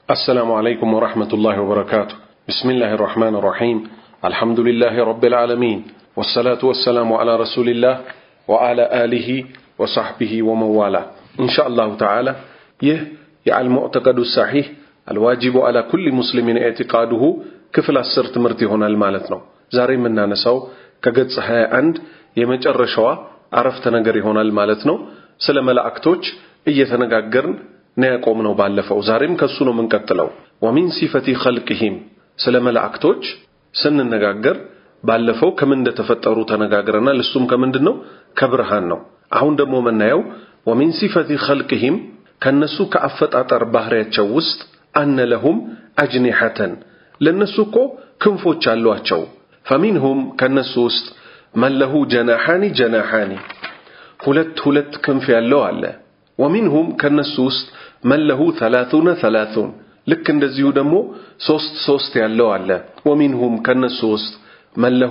السلام عليكم ورحمة الله وبركاته. بسم الله الرحمن الرحيم. الحمد لله رب العالمين، والصلاة والسلام على رسول الله وعلى آله وصحبه ومن والاه. إن شاء الله تعالى المعتقد الصحيح الواجب على كل مسلم اعتقاده كفل السر تمرتي هنا المالتنا زاري مننا نساو كقدس هاي عند يمجرشوا عرفت نجري هنا المالتنا سلام الأكتوج إيتنجاجرن ناقومنا بالفو زاريم كسونو من قتلو ومن صفة خلقهم سلام الأكتوج سن النجاجر بالفو كمن تفتروا تنجاجرنا لسوم كمن دنو كبرهانو عون دمو من نايو ومن صفة خلقهم كنسو كأفت أطر بحرية وسط أن لهم أجنحة لنسوكو كنفو تشالواتشو فمنهم كنسوست من له جناحان هلت كنف يالو الله ومنهم كنسوست من له 30 لك اندزيو دمو سوست يالو الله ومنهم كنسوست من له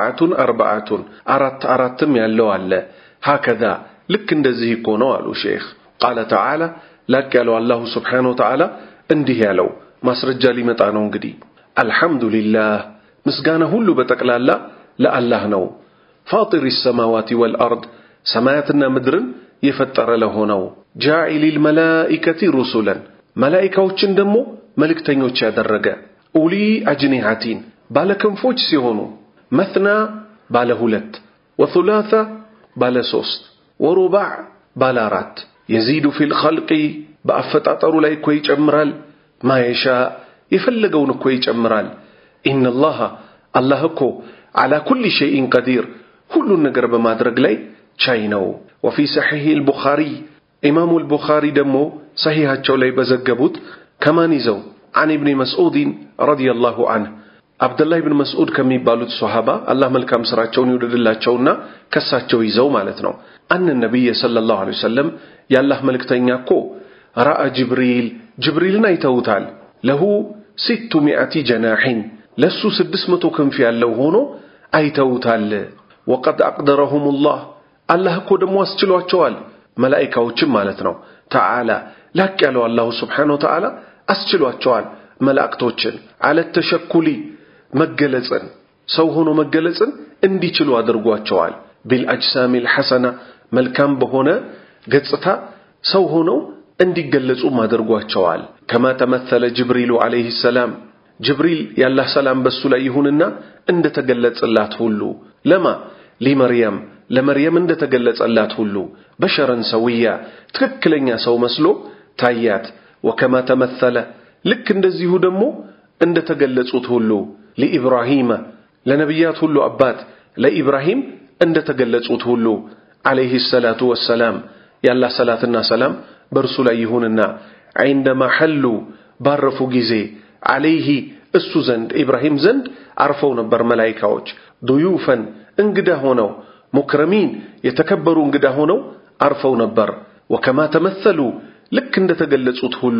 4 أراتم يالو الله هكذا لك اندزيه كونو قالوا شيخ قال تعالى لك قالوا الله سبحانه وتعالى انديه يالو ماسرجا لي متانو انغدي الحمد لله مسغانا هلو بتقلالا لا الله نو فاطر السماوات والأرض سماياتنا مدرن يفتر له نو جاعل الملائكة رسلا ملائكة دمو ملكتنيوچ ያደረገ أولي أجنحتين بالكنفوች ሲሆኑ مثنى ባለ ሁለት وثلاثة ባለ ሶስት ورباع ባለ አራት يزيد في الخلق በአፈጣጠሩ ላይ እኮ ይጨምራል ما يشاء يفلገውን እኮ ይጨምራል إن الله እኮ على كل شيء قدير ሁሉን ነገር በማድረግ ላይ ቻይ ነው وفي صحيح البخاري إمام البخاري دمو صحيحاቸው ላይ በዘገቡት كمان ይዘው عن ابن مسعود رضي الله عنه عبد الله بن مسعود ከሚባሉት ሱሐባ አላህ መልካም ስራቸውን ይወደድላቸውና ከሳቸው ይዘው ማለት ነው أن النبي صلى الله عليه وسلم ያላህ መልእክተኛ እኮ رأى جبريልን አይተውታል له 600 جناح ለሱ 600 ክንፍ ያለው ሆኖ አይተውታል وقد أقدرهم الله እኮ ደሞ አስችሏቸዋል መላእክቶችም ማለት ነው تعالى ላቅ ያለው አላህ Subhanahu Wa Ta'ala አስችሏቸዋል መላእክቶችን على التشكل መገለጽን ሰው ሆኖ መገለጽን እንዲችሉ አድርጓቸዋል بالأجسام الحسنة መልካም በሆነ ገጽታ ሰው ሆኖ እንዲገለጹ ማድርጓቸዋል كما تمثل جبريل عليه السلام جبريل ያላህ ሰላም በሱ ላይ ይሁንና እንደተገለጸላት ሁሉ ለመርየም እንደተገለጸላት ሁሉ በሸረን ሰውያ ትክክለኛ ሰው መስሎ ታያት وكما تمثل ልክ እንደዚሁ ደግሞ እንደተገለጹት ሁሉ ለኢብራሂም ለነብያት ሁሉ አባት ለኢብራሂም እንደተገለጹት ሁሉ عليه الصلاه والسلام ያላህ ሰላትና ሰላም በርሱ ላይ ይሁንና عندما حلوا ባረፉ ጊዜ عليه እሱ ዘንድ ኢብራሂም ዘንድ አርፈው ነበር መላእክቶች ضيوفا እንግዳ ሆነው مكرمين يتكبروا እንግዳ ሆነው አርፈው ነበር وكما تمثلوا ልክ እንደተገለጹት ሁሉ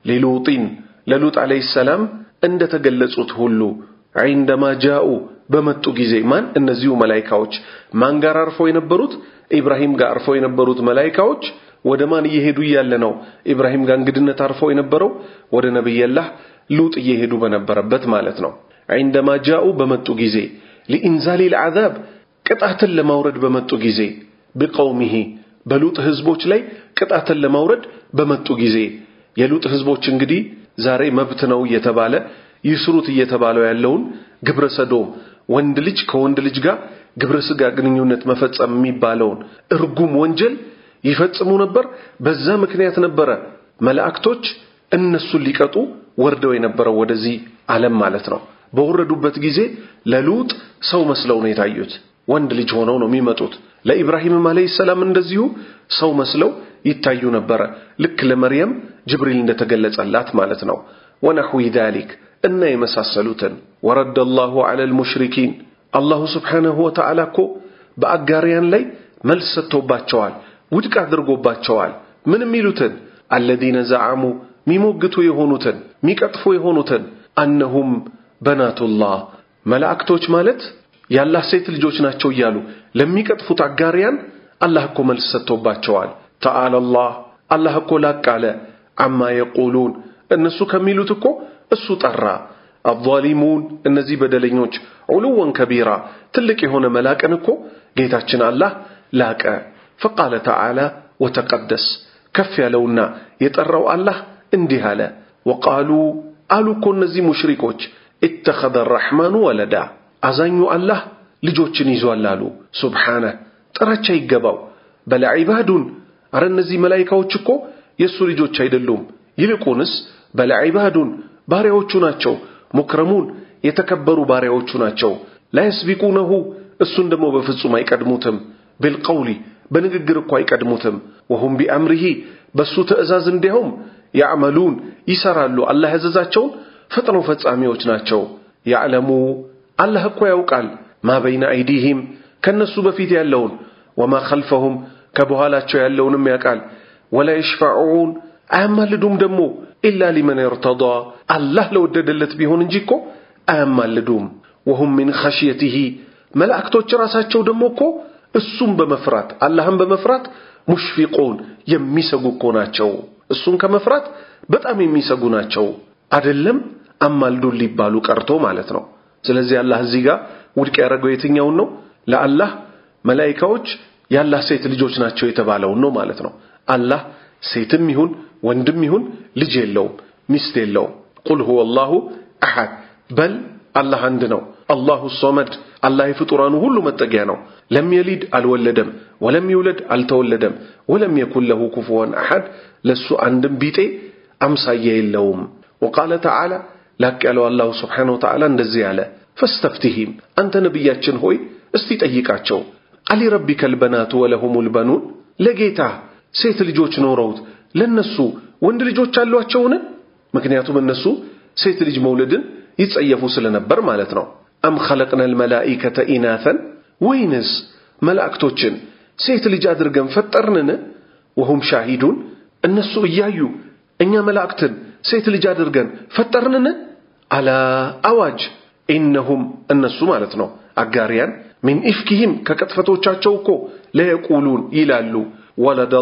ለሉጥ عليه السلام እንደተገለጹት ሁሉ عندما جاءوا በመጡ ጊዜ ማን እነዚሁ መላእክቶች ማን ጋር አርፈው የነበሩት ኢብራሂም ጋር አርፈው የነበሩት መላእክቶች ወደ ማን እየሄዱ ያለ ነው ኢብራሂም ጋር እንግድነት አርፈው የነበረው ወደ ነብይላህ ሉጥ እየሄዱ በነበረበት ማለት ነው عندما جاءوا በመጡ ጊዜ لإنزال العذاب ቅጣትን ለማውረድ በመጡ ጊዜ بقومه በሉጥ ህዝቦች ላይ ቅጣትን ለማውረድ በመጡ ጊዜ የሉጥ ህዝቦች እንግዲህ ዛሬ መብት ነው እየተባለ ይስሩት እየተባለው ያለውን ግብረ ሰዶም ወንድ ልጅ ከወንድ ልጅ ጋር ግብረ ስጋ ግንኙነት መፈጸም የሚባለውን እርጉም ወንጀል ይፈጽሙ ነበር በዛ ምክንያት ነበር መላእክቶች እነሱ ሊቀጡ ወርደው የነበረው ወደዚህ ዓለም ማለት ነው በወረዱበት ጊዜ ለሉጥ ሰው መስለው ነው የታዩት ወንድ ልጅ ሆነው ነው የሚመጡት ለኢብራሂም አለይሂ ሰላም እንደዚሁ ሰው መስለው ይታዩ ነበር ልክ ለመርየም ጅብሪል እንደተገለጸላት ማለት ነው ወነحو ذلك እና የመሳሰሉትን ورد الله على المشركين الله سبحانه وتعالى እኮ በአጋሪያን ላይ መልስ ሰጥቶባቸዋል ውድቅ አድርጎባቸዋል ምን የሚሉትን الذين زعموا ሚሞግቱ የሆኑትን ሚቀጥፉ የሆኑትን انهم بنات الله መላእክቶች ማለት ያላህ ሴት ልጆች ናቸው ይያሉ ለሚቀጥፉት አጋሪያን አላህ እኮ መልስ ሰጥቶባቸዋል تعالى الله እኮ ላቃለ አማ يقولون እነሱ ከሚሉት እኮ እሱ ጠራ الظالمون እነዚህ በደለኞች ዑሉወን ከቢራ ትልቅ የሆነ መላቅን እኮ ጌታችን አላህ ላቀ فقال تعالى وتقدس ከፍ ያለውና የጠራው አላህ እንዲህ አለ وقالوا አሉ እኮ እነዚህ ሙሽሪኮች اتخذ الرحمن ولدا አዛኙ አላህ ልጆችን ይዟል አሉ ሱብሃነ ጥራቻ ይገባው በል ዒባዱን አረ እነዚህ መላእክቶች እኮ የሱ ልጆች አይደሉም ይልቁንስ በል ዒባዱን ባሪያዎቹ ናቸው ሙክረሙን የተከበሩ ባሪያዎቹ ናቸው لا يسبقونه እሱን ደግሞ በፍጹም አይቀድሙትም بالقول በንግግር እኮ አይቀድሙትም وهم بأمره በሱ ትእዛዝ እንዲያውም ያዕመሉን ይሰራሉ አላህ ያዘዛቸው ፈጥነው ፈጻሚዎች ናቸው ያዕለሙ አላህ እኮ ያውቃል ما بين أيديهم ከነሱ በፊት ያለውን وما خلفهم ከበኋላቸው ያለውንም ያውቃል ولا يشفعون አያማልዱም ደግሞ إلا لمن ارتضى الله ለወደደለት ቢሆን እንጂ እኮ አያማልዱም وهم من خشيته መላእክቶች ራሳቸው ደግሞ እኮ እሱን በመፍራት አላህን በመፍራት ሙሽፊቁን የሚሰጉ እኮ ናቸው እሱን ከመፍራት በጣም የሚሰጉ ናቸው አይደለም አማልዱ ሊባሉ ቀርቶ ማለት ነው ስለዚህ አላህ እዚህ ጋር ውድቅ ያደረገው የትኛውን ነው ለአላህ መላእክቶች ያላህ ሴት ልጆች ናቸው የተባለው ነው ማለት ነው አላህ ሴትም ይሁን ወንድም ይሁን ልጅ የለው ሚስት የለው ቁል ሁወ አላሁ አሐድ በል አላህ አንድ ነው አላሁ ሶመድ አላህ ፍጡራኑ ሁሉ መጠጊያ ነው ለም የሊድ አልወለደም ወለም ይውለድ አልተወለደም ወለም የኩን ለሁ ኩፉወን አሐድ ለሱ አንድም ቢጤ አምሳያ የለውም وقال تعالى ላቅ ያለው አላህ Subhanahu Wa Ta'ala እንደዚህ ያለ فاستفتهم አንተ ነብያችን ሆይ እስቲ ጠይቃቸው አሊ ረቢከል በናቱ ወለሁሙል በኑን ለጌታ ሴት ልጆች ኖረውት ለነሱ ወንድ ልጆች አሏቸውን ምክንያቱም እነሱ ሴት ልጅ መውለድን ይጸየፉ ስለነበር ማለት ነው አም خلقنا الملائكة إناثا ወይንስ መላእክቶችን ሴት ልጅ አድርገን ፈጠርነን وهم شاهدون እነሱ እያዩ እኛ መላእክትን ሴት ልጅ አድርገን ፈጠርነን አላ አዋጅ ኢነሁም እነሱ ማለት ነው አጋሪያን من إفكهم ككتفتوچاچو እኮ ለየቁሉን ይላሉ ወለደ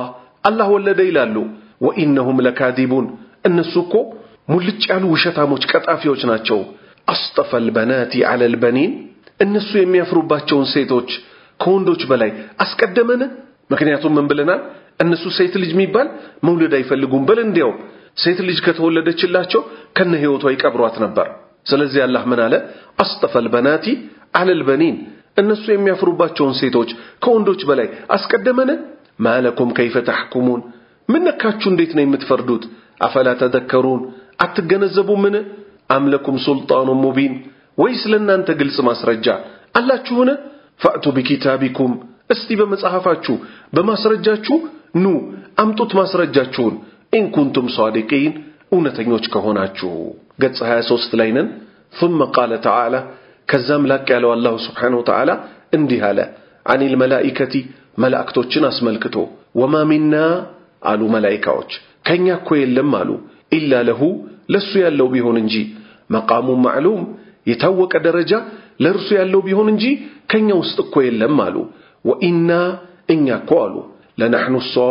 አላህ ወለደ ይላሉ وإنهم لكاذبون እነሱ እኮ ሙልጭ ያሉ ውሸታሞች ቀጣፊዎች ናቸው أصطفى البنات على البنين እነሱ የሚያፍሩባቸውን ሴቶች ከወንዶች በላይ አስቀደመን ምክንያቱም ምን ብለናል እነሱ ሴት ልጅ የሚባል መውለድ አይፈልጉም በል እንዲያው ሴት ልጅ ከተወለደችላቸው ከነ ህይወቷ ይቀብሯት ነበር ስለዚህ አላህ ምን አለ أصطفى البنات على البنين እነሱ የሚያፍሩባቸውን ሴቶች ከወንዶች በላይ አስቀደመን ማለኩም كيف تحكمون ምን ነካችሁ እንዴት ነው የምትፈርዱት አፈላ ተذكرون አትገነዘቡምን አም ለኩም ሱልጣኑ ሙቢን ወይስ ለእናንተ ግልጽ ማስረጃ አላችሁን ፈአቱ ቢኪታቢኩም እስቲ በመጽሐፋችሁ በማስረጃችሁ ኑ አምጡት ማስረጃችሁን ኢን ኩንቱም ሷዲቂን እውነተኞች ከሆናችሁ ገጽ 23 ላይ ነን ثم قال تعالى ከዛም ላቅ ያለው አላህ Subhanahu Wa Ta'ala እንዲህ አለ عن الملائكة መላእክቶችን አስመልክቶ وما منا አሉ መላእክቶች ከኛ እኮ የለም አሉ ኢላ ለሁ ለሱ ያለው ቢሆን እንጂ መቃሙ ማዕሉም የታወቀ ደረጃ ለርሱ ያለው ቢሆን እንጂ ከኛ ውስጥ እኮ የለም አሉ ወኢና እኛ እኮ አሉ ለነህኑ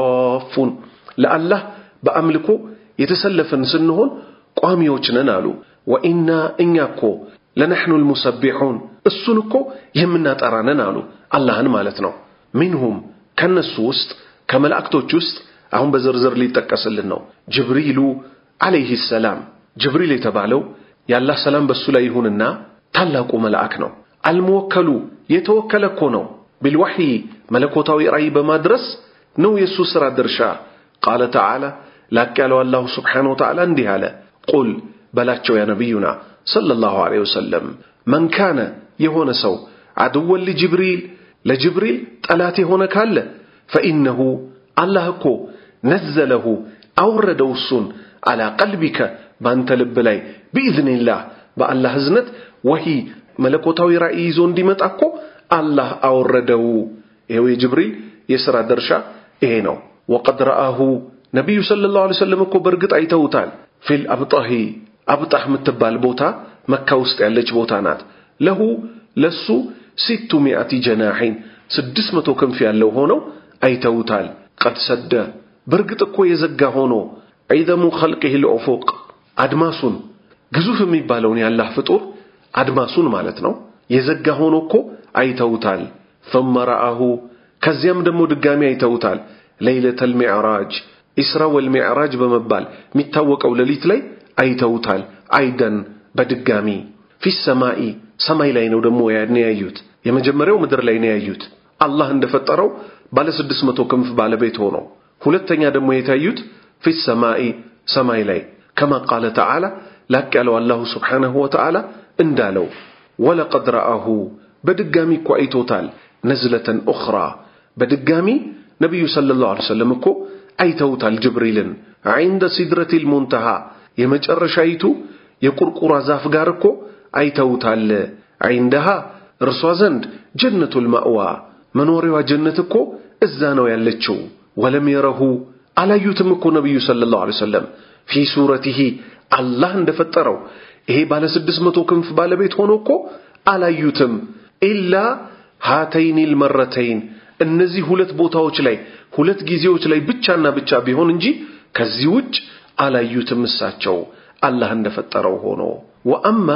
ሷፉን ለአላህ በአምልኮ የተሰለፈን ስንሆን ቋሚዎች ነን አሉ ወኢና እኛ እኮ ለነህኑ المسبحون እሱን እኮ የምናጠራነን አሉ አላህን ማለት ነው منهم ከነሱ ውስጥ ከመላእክቶች ውስጥ አሁን በዝርዝር ሊጠቀስልን ነው ጅብሪሉ አለይሂ ሰላም ጅብሪል የተባለው ያላህ ሰላም በሱ ላይ ይሁንና ታላቁ መልአክ ነው አልሙወከሉ የተወከለ እኮ ነው بالوحي መለኮታዊ ራእይ በማድረስ ነው የሱ ስራ ድርሻ قال تعالى ላቅ ያለው አላህ Subhanahu Wa Ta'ala እንዲህ አለ ቁል በላቸው ያ ነብዩና ሰለላሁ ዐለይሂ ወሰለም من كان የሆነ ሰው عدو لجبريل ለጅብሪል ጠላት የሆነ ካለ فإنه الله እኮ نزله أوردوا السن على قلبك بانت لبلاي بإذن الله بالله هزنت وهي ملكوتاوي رأي زون ديمت أكو الله أوردوا إيوه جبريل يسرى درشا إينو وقد رآه نبي صلى الله عليه وسلم أكو برقت أيتوتال في الأبطه أبطح متبال بوتا مكة وستعلج بوتانات له لسو 600 جناحين 600 كم في اللو هونو أيتوتال قد سد برقت أكو يزقى هونو ዒዘሙ ኸልቂሂ ልዑፉቅ አድማሱን ግዙፍ የሚባለውን ያላህ ፍጡር አድማሱን ማለት ነው የዘጋ ሆኖ እኮ አይተውታል። ثم رآه ከዚያም ደግሞ ድጋሚ አይተውታል። ለይለተል ሚዕራጅ ኢስራ ወልሚዕራጅ በመባል የሚታወቀው ሌሊት ላይ አይተውታል። አይደን በድጋሚ في السماء ሰማይ ላይ ነው ደግሞ ያዩት። የመጀመሪያው ምድር ላይ ነው ያዩት አላህ እንደፈጠረው ባለ 600 ክንፍ ባለቤት ሆኖ። ሁለተኛ ደግሞ የታዩት في السماء ሰማይ ላይ كما قال تعالى ላቅ ያለው አላሁ ሱብሓነሁ ወተዓላ እንዳለው ወለቀድ ረአሁ በድጋሚ እኮ አይተውታል። ነዝለተን ኡኽራ በድጋሚ ነብዩ ሰለላሁ ዐለይሂ ወሰለም እኮ አይተውታል ጅብሪልን عند سدرة المنتهى የመጨረሻይቱ የቁርቁራ ዛፍ ጋር እኮ አይተውታል። عندها እርሷ ዘንድ ጀነቱል ማእዋ መኖሪያዋ ጀነት እኮ እዛ ነው ያለችው። ወለም የረሁ አላዩትም እኮ ነብዩ ሰለላሁ ዐለይሂ ወሰለም في ሱረቲሂ አላህ እንደፈጠረው ይሄ ባለ 600 ክንፍ ባለቤት ሆኖ እኮ አላዩትም። ኢላ ሃተይኒል መረተይን እነዚህ ሁለት ቦታዎች ላይ ሁለት ጊዜዎች ላይ ብቻና ብቻ ቢሆን እንጂ ከዚህ ውጭ አላዩትም እሳቸው አላህ እንደፈጠረው ሆኖ። ወአማ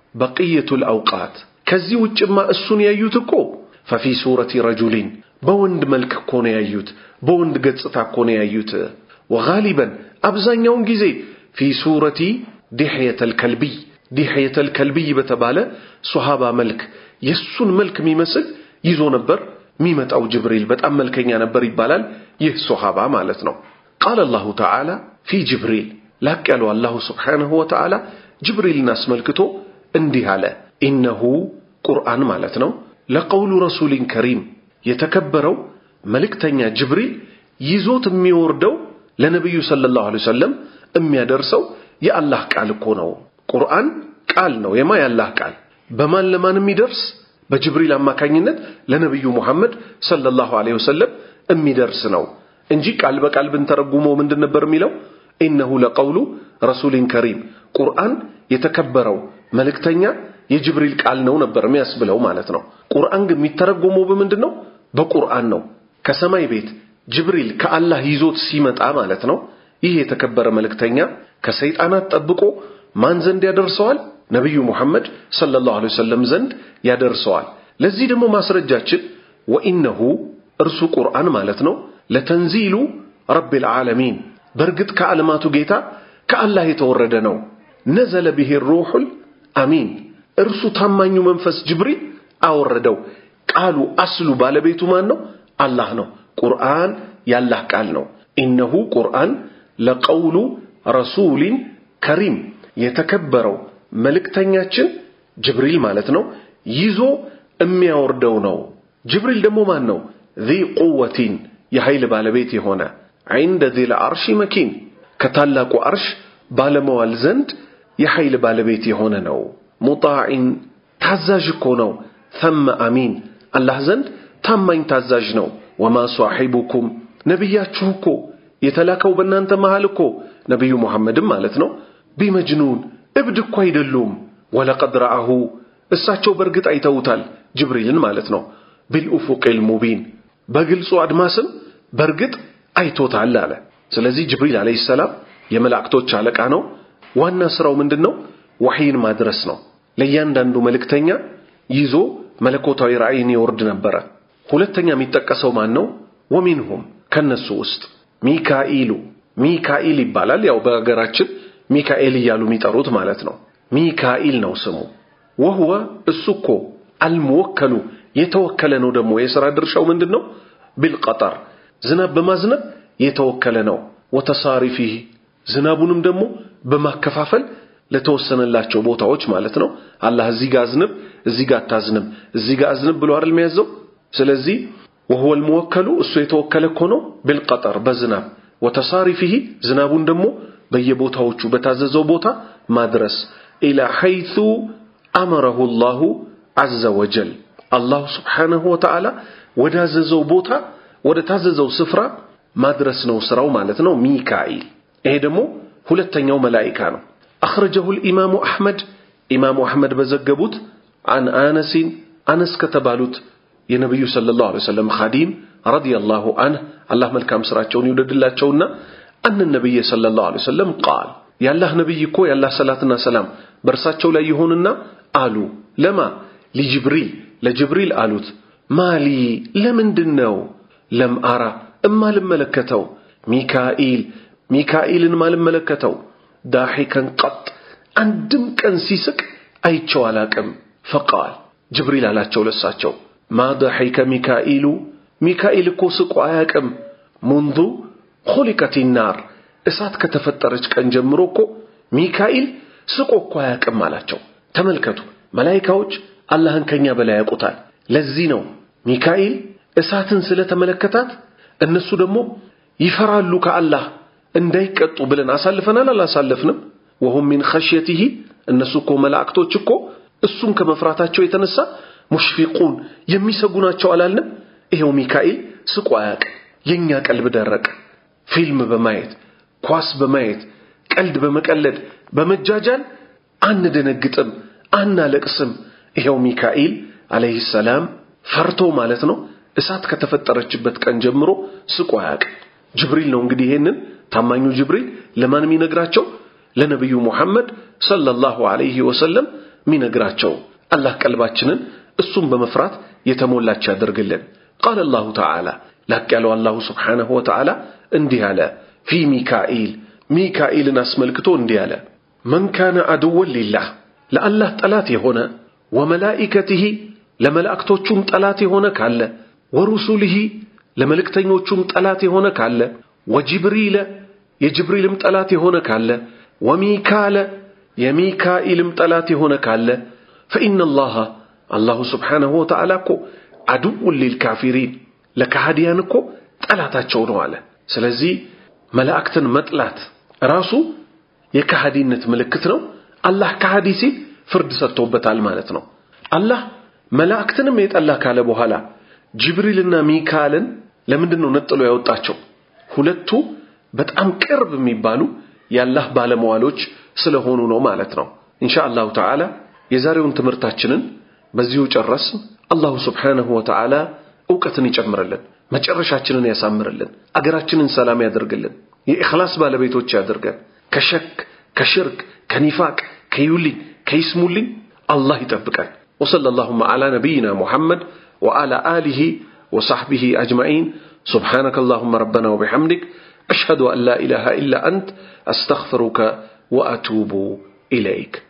በቂየቱል አውቃት ከዚህ ውጭማ እሱን ያዩት እኮ ففي ሱረቲ ረጁሊን በወንድ መልክ እኮ ነው ያዩት በወንድ ገጽታ እኮ ነው ያዩት። ወጋሊበን አብዛኛውን ጊዜ في ሱረቲ ዲህየተል ከልቢ ዲህየተል ከልቢ በተባለ ሱሐባ መልክ የሱን መልክ የሚመስል ይዞ ነበር የሚመጣው ጅብሪል በጣም መልከኛ ነበር ይባላል። ይህ ሱሐባ ማለት ነው። قال الله تعالى في جبريل ላቅ ያለው አላሁ ሱብሓነሁ ወተዓላ ጅብሪልን አስመልክቶ እንዲህ አለ ኢነሁ ቁርአን ማለት ነው ለቀውሉ ረሱሊን ከሪም የተከበረው መልእክተኛ ጅብሪል ይዞት የሚወርደው ለነብዩ ሰለላሁ ዐለይሂ ወሰለም የሚያደርሰው የአላህ ቃል እኮ ነው። ቁርአን ቃል ነው የአላህ ቃል በማን ለማን የሚደርስ በጅብሪል አማካኝነት ለነብዩ መሐመድ ሰለላሁ ዐለይሂ ወሰለም የሚደርስ ነው እንጂ ቃል በቃል ብንተረጉመው ምንድን ነበር የሚለው ኢነሁ ለቀውሉ ረሱሊን ከሪም ቁርአን የተከበረው መልእክተኛ የጅብሪል ቃል ነው ነበር የሚያስብለው ማለት ነው። ቁርአን ግን የሚተረጎመው በምንድነው በቁርአን ነው። ከሰማይ ቤት ጅብሪል ከአላህ ይዞት ሲመጣ ማለት ነው ይህ የተከበረ መልእክተኛ ከሰይጣናት ጠብቆ ማን ዘንድ ያደርሰዋል ነብዩ መሐመድ ሰለላሁ ዐለይሂ ወሰለም ዘንድ ያደርሰዋል። ለዚህ ደግሞ ማስረጃችን ወኢነሁ እርሱ ቁርአን ማለት ነው ለተንዚሉ ረቢል ዓለሚን በርግጥ ከዓለማቱ ጌታ ከአላህ የተወረደ ነው። ነዘለ ቢሂ ሩሑል አሚን እርሱ ታማኙ መንፈስ ጅብሪል አወረደው። ቃሉ አስሉ ባለቤቱ ማን ነው አላህ ነው። ቁርአን ያላህ ቃል ነው። ኢነሁ ቁርአን ለቀውሉ ረሱሊን ከሪም የተከበረው መልእክተኛችን ጅብሪል ማለት ነው ይዞ የሚያወርደው ነው። ጅብሪል ደግሞ ማን ነው ذي قوة የኃይል ባለቤት የሆነ عند ذي العرش مكين ከታላቁ አርሽ ባለመዋል ዘንድ የኃይል ባለቤት የሆነ ነው። ሙጣዕን ታዛዥ እኮ ነው። ثم አሚን አላህ ዘንድ ታማኝ ታዛዥ ነው። ወማ ሷሂቡኩም ነብያችሁ እኮ የተላከው በእናንተ መሃል እኮ ነብዩ መሐመድም ማለት ነው ቢመጅኑን እብድ እኮ አይደሉም። ወለቀድ ረአሁ እሳቸው በርግጥ አይተውታል ጅብሪልን ማለት ነው ቢልኡፉቂል ሙቢን በግልጹ አድማስም በርግጥ አይቶታል አለ። ስለዚህ ጅብሪል አለይሂ ሰላም የመላእክቶች አለቃ ነው። ዋና ስራው ምንድነው ወህይን ማድረስ ነው። ለእያንዳንዱ መልእክተኛ ይዞ መለኮታዊ ራእይን ይወርድ ነበር። ሁለተኛ የሚጠቀሰው ማን ነው ወሚንሁም ከነሱ ውስጥ ሚካኤል ይባላል። ያው በአገራችን ሚካኤል እያሉ የሚጠሩት ማለት ነው። ሚካኤል ነው ስሙ። ወህወ እሱኮ አልሙወከሉ የተወከለ ነው። ደግሞ የሥራ ድርሻው ምንድነው ቢልቀጠር ዝናብ በማዝነብ የተወከለ ነው። ወተሳሪፊህ ዝናቡንም ደግሞ በማከፋፈል ለተወሰነላቸው ቦታዎች ማለት ነው። አላህ እዚህ ጋር አዝንብ እዚህ ጋር አታዝንብ እዚህ ጋር አዝንብ ብሎ አይደል የሚያዘው። ስለዚህ وهو الموكل እሱ የተወከለ እኮ ነው بالقطر በዝናብ وتصارفه ዝናቡን ደግሞ በየቦታዎቹ በታዘዘው ቦታ ማድረስ الى حيث امره الله عز وجل الله سبحانه وتعالى ወዳዘዘው ቦታ ወደ ታዘዘው ስፍራ ማድረስ ነው ስራው ማለት ነው ሚካኤል። ይሄ ደግሞ ሁለተኛው መላእክት ነው። اخرجه الامام احمد በዘገቡት عن انس ከተባሉት የነብዩ ሰለላሁ ዐለይሂ ወሰለም ኻዲም ረዲየላሁ ዐንሁ አላህ መልካም ስራቸውን ይወደድላቸውና أن النبي صلى الله عليه وسلم قال يا الله نبيكو يا الله صلاتنا سلام برساتشو لا يهوننا قالوا لما لجبريل قالوت مالي لمندنو لم أرى أما لملكتو ميكائيل ما لملكتو ضاحكا قط عندم كان سيسك أيتشو علاكم فقال جبريل على لساتشو ما ضحك ميكائيل كوسك وآياكم منذ خلقت النار እሳት ከተፈጠረች ቀን ጀምሮ እኮ ሚካኤል ስቆ እኮ አያውቅም አላቸው ተመልከቱ መላእክቶች አላህን ከኛ በላይ ያውቁታል ለዚህ ነው ሚካኤል እሳትን ስለተመለከታት እነሱ ደግሞ ይፈራሉ ከአላህ እንዳይቀጡ ብለን አሳልፈናል አላሳለፍንም وهم من خشيته እነሱ እኮ መላእክቶች እኮ እሱን ከመፍራታቸው የተነሳ ሙሽፊቁን የሚሰጉናቸው አላልንም ይሄው ሚካኤል ስቆ አያውቅም የኛ ቀልብ ደረቀ ፊልም በማየት ኳስ በማየት ቀልድ በመቀለድ በመጃጃል አንደነግጥም አናለቅስም ይሄው ሚካኤል አለይሂ ሰላም ፈርቶ ማለት ነው እሳት ከተፈጠረችበት ቀን ጀምሮ ስቆ አያውቅም ጅብሪል ነው እንግዲህ ይሄንን ታማኙ ጅብሪል ለማን የሚነግራቸው ለነብዩ መሐመድ ሰለላሁ ዐለይሂ ወሰለም የሚነግራቸው አላህ ቀልባችንን እሱን በመፍራት የተሞላች ያደርግልን قال الله تعالى لقالوا الله سبحانه وتعالى እንዲህ አለ في ميكائيل አስመልክቶ እንዲህ አለ من كان عدوا لله لله ጠላት የሆነ وملائكته ለመላእክቶቹም ጠላት የሆነ ካለ ورسله ለመልእክተኞቹም ጠላት የሆነ ካለ وجبريل የጅብሪልም ጠላት የሆነ ካለ وميكال የሚካኤልም ጠላት የሆነ ካለ فإن الله سبحانه وتعالى عدو للكافرين ለካህዲያን እኮ ጠላታቸው ነው አለ ስለዚህ መላእክትን መጥላት ራሱ የካህዲነት ምልክት ነው አላህ ካህዲ ሲል ፍርድ ሰጥቶበታል ማለት ነው አላህ መላእክትንም የጠላ ካለ በኋላ ጅብሪልና ሚካኤልን ለምንድነው ነጥሎ ያወጣቸው ሁለቱ በጣም ቅርብ የሚባሉ ያላህ ባለመዋሎች ስለሆኑ ነው ማለት ነው ኢንሻአላሁ ተዓላ የዛሬውን ትምህርታችንን በዚሁ ጨረስን አላሁ Subhanahu Wa Ta'ala ዕውቀትን ይጨምርልን መጨረሻችንን ያሳምርልን አገራችንን ሰላም ያደርግልን የኢኽላስ ባለቤቶች ያደርገን ከሸክ ከሽርክ ከኒፋቅ ከይውልኝ ከይስሙልኝ አላህ ይጠብቀን وصلى اللهم على نبينا محمد وعلى آله وصحبه أجمعين سبحانك اللهم ربنا وبحمدك أشهد أن لا إله إلا أنت أستغفرك وأتوب إليك